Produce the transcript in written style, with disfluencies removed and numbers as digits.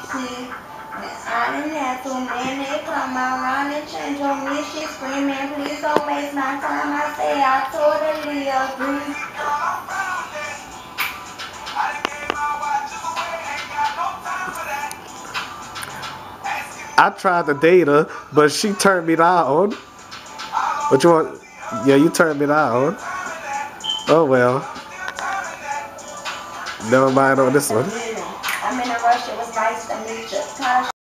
see. I didn't have to, man. They come around and change on me. She screaming, please don't waste my time. I say I totally agree. I tried to date her, but she turned me down. What you want? Yeah, you turned me down. Oh well. Never mind on this one. I'm in a rush. It was nice to meet you.